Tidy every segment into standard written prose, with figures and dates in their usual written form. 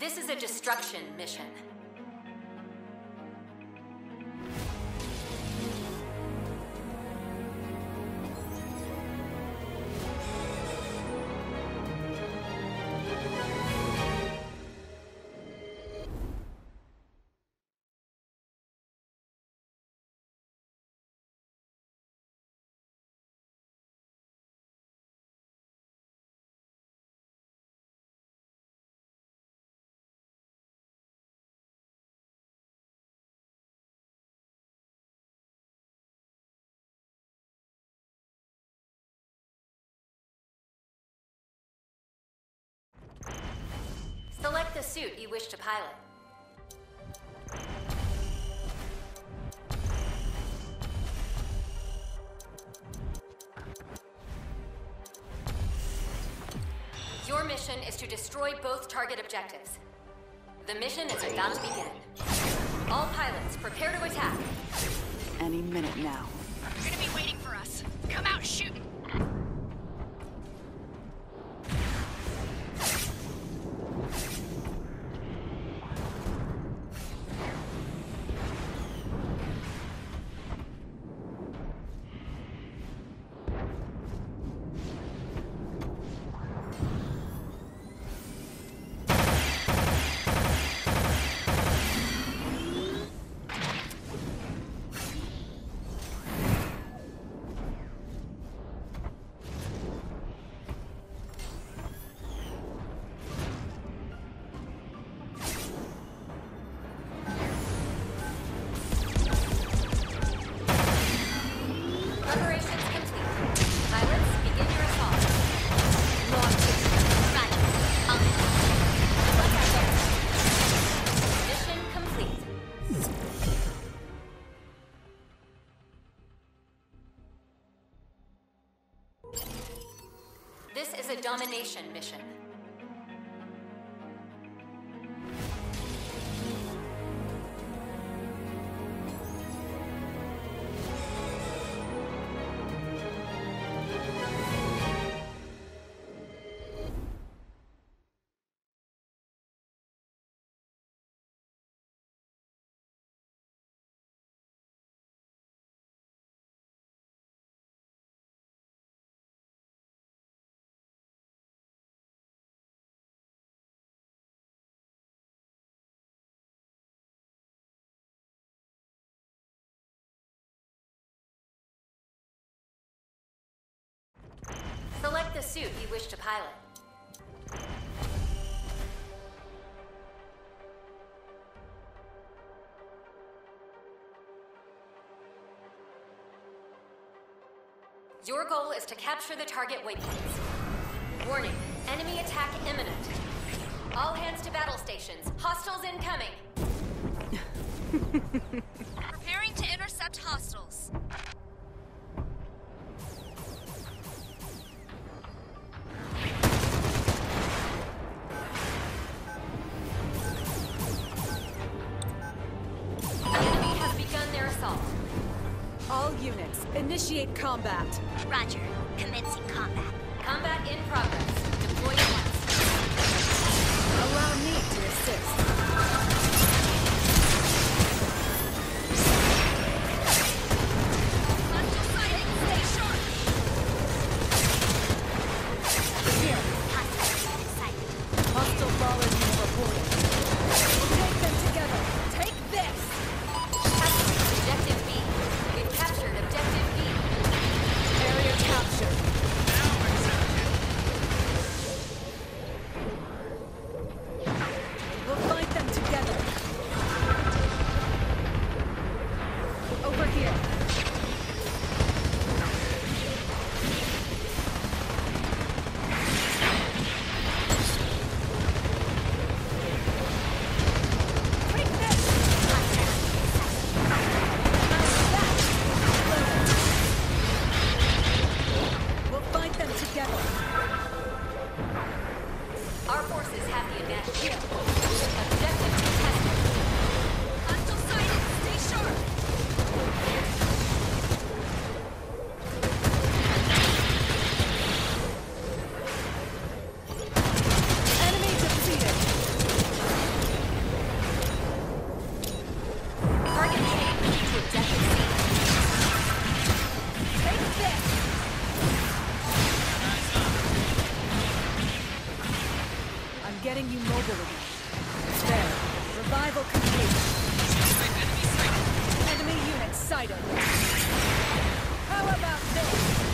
This is a destruction mission. Select the suit you wish to pilot. Your mission is to destroy both target objectives. The mission is about to begin. All pilots, prepare to attack. Any minute now. They're gonna be waiting for us. Come out shooting! This is a domination mission. Select the suit you wish to pilot. Your goal is to capture the target waypoints. Warning, enemy attack imminent. All hands to battle stations. Hostiles incoming. Preparing to intercept hostiles. All units, initiate combat. Roger. Commencing combat. Combat in progress. Deploy at once. Allow me to assist. Hostile sighting. Stay sharp. Here. Hostile sighted. Hostile volunteer reported. Take them together. Take this! Objective B. We've captured Objective B. Area captured. We'll fight them together. Over here. Take this! We'll fight them together. Our forces have the advantage here. Objective contested. Hostile sighted. Stay sharp. Enemy defeated. getting you mobile again. There. Revival complete. Enemy unit sighted. How about this?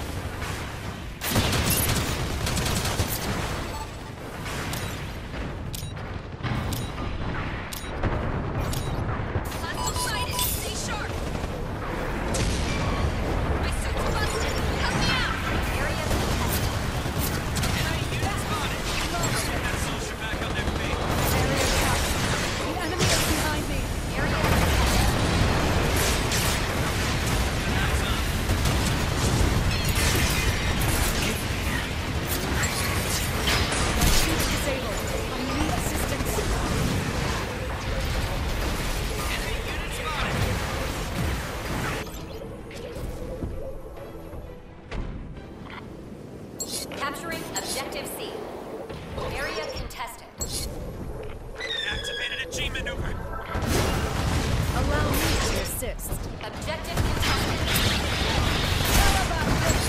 Capturing Objective C. Area contested. Activated a G maneuver. Allow me to assist. Objective contested. How about this?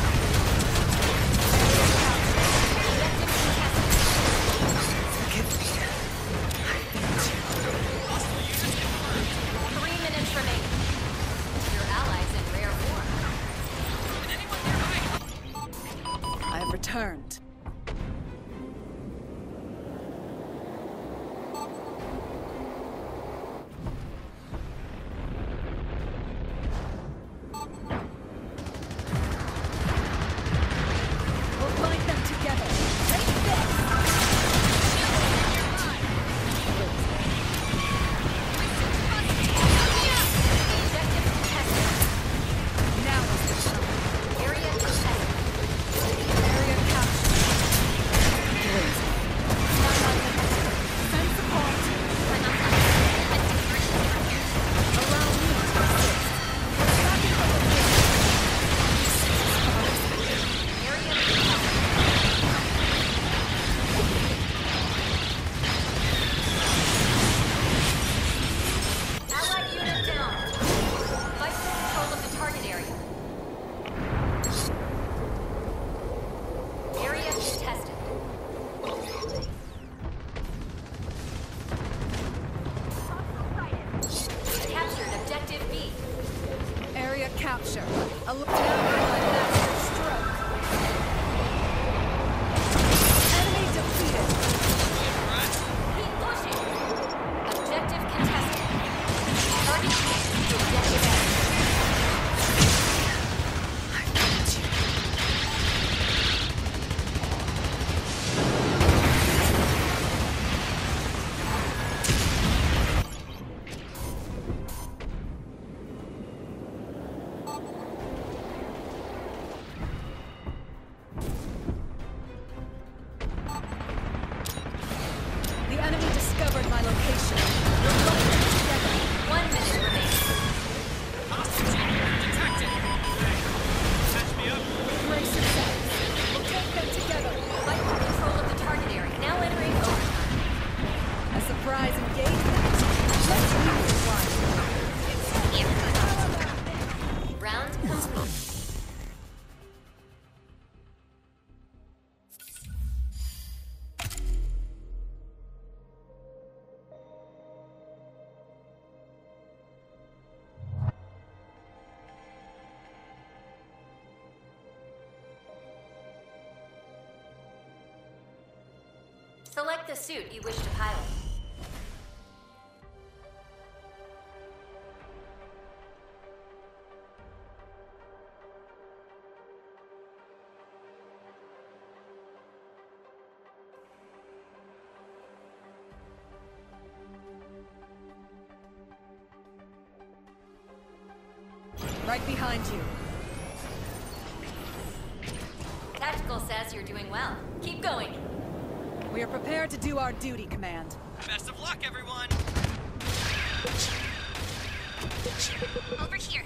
Objective contested. Forgive me. I need you. Hostile units confirmed. 3 minutes remaining. Your allies in rare form. Is anyone nearby? I have returned. We'll fight them together. Take this! Objective contested. Now is the time. Area contested. Area captured. Great. Send support. Allow me to assist. Attacking from the rear. Area contested. Allied unit down. Fight for control of the target area. Area contested. Captured Objective B. Area capture. Allow my master stroke. Enemy defeated. Keep pushing. Objective contested. Target connected to Objective A. The enemy discovered my location. We'll fight them together. 1 minute remaining. Hostile unit detected. Patch me up. Great success. We'll take them together. Fight for control of the target area. Now entering overtime. A surprise engagement. Let's use one. Round complete. Select the suit you wish to pilot. Right behind you. Tactical says you're doing well. Keep going. We are prepared to do our duty, Command. Best of luck, everyone. Over here.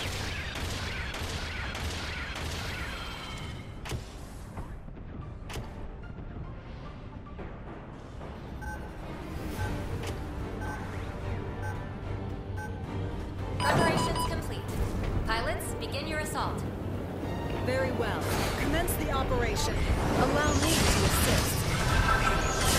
Preparations complete. Pilots, begin your assault. Very well. Commence the operation. Allow me to assist.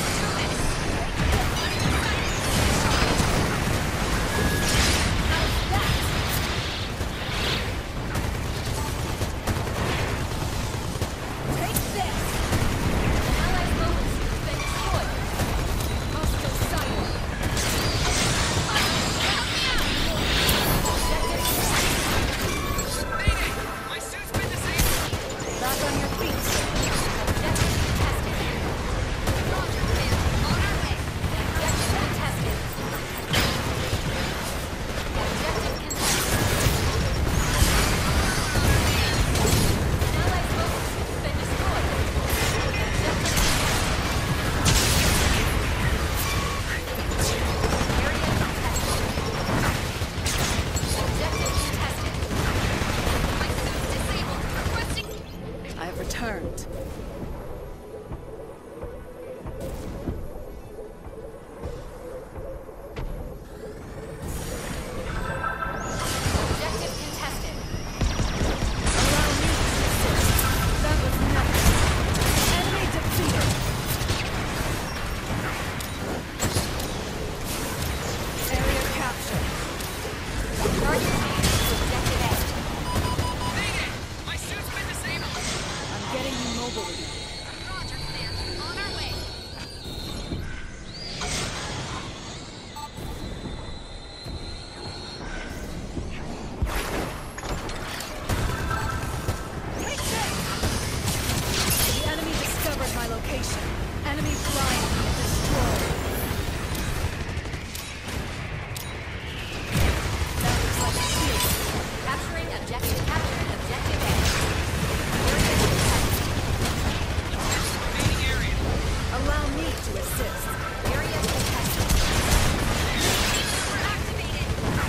to assist. Area contested. We're activated!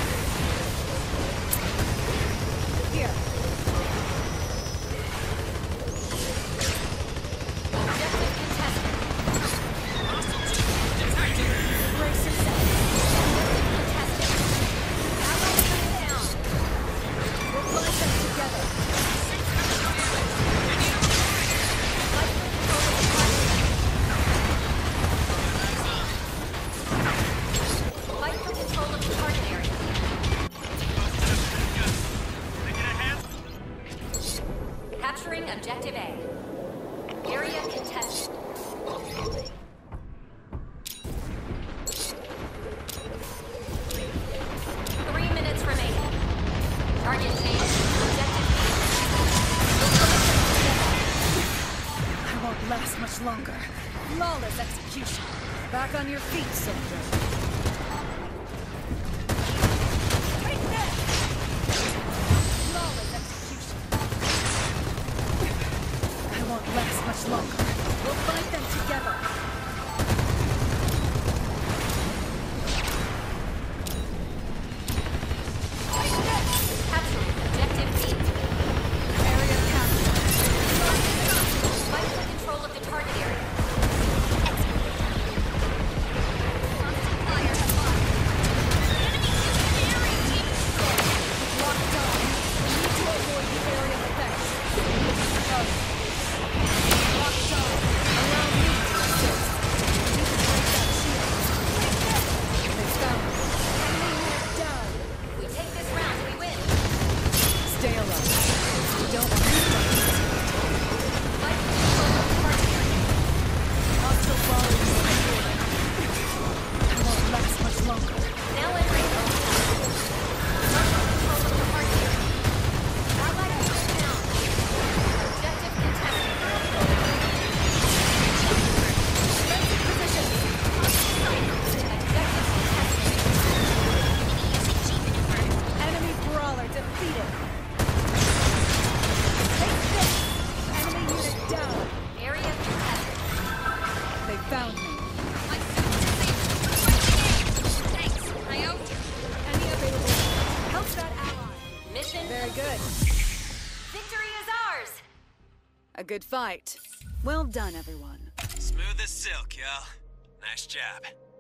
Here. Objective contested. Brace yourself. Contested. Allied unit down. We'll find them together. Fight for control of the target. Fight for control of the target area. Capturing objective A. Area contested. 3 minutes remaining. Target changed. Objective B. I won't last much longer. Flawless execution. Back on your feet, soldier. Take this! Flawless execution. I won't last much longer. We'll fight them together. Capturing objective B. Area captured. Fight for control of the target area. Locked on. We need to avoid the area effects. Locked on. Allow me to assist. Need to break that shield. They found me. Enemy unit down. If we take this round, we win. Stay alive. We don't want to fight. Fight for control of the target area. Hostile volume secured. I won't last much longer. Now entering zone. Fight for control of the target area. Allied unit down. Objective contested. Defensive positions. Objective contested. Enemy brawler defeated. Take this. Enemy unit down. Area contested. They found me. Thanks, I owe you. Any available? Help that ally. Mission. Very good. Victory is ours. A good fight. Well done, everyone. Smooth as silk, yo. Nice job.